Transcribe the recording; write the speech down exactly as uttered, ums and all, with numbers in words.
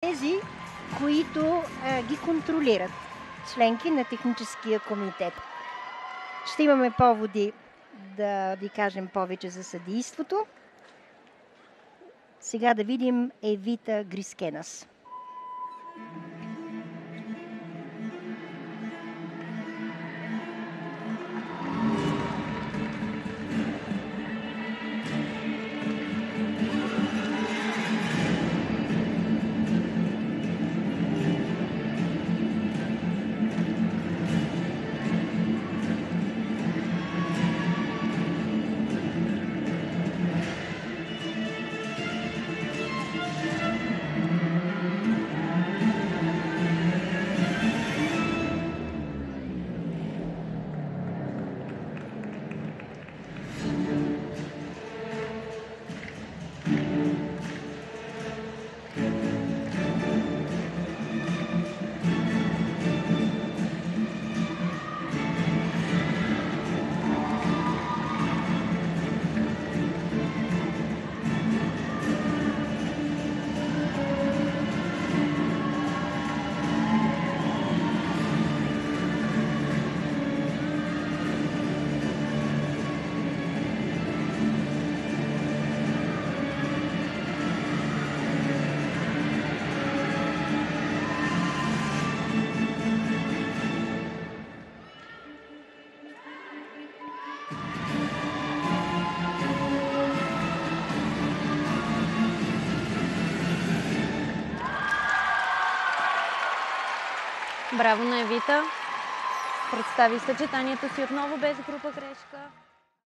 онези, които а, ги контролират, членки на техническия комитет. Ще имаме поводи да ви кажем повече за съдийството. Сега да видим Евита GRISKENAS. Браво на Евита! Представи съчетанието си отново без група грешка.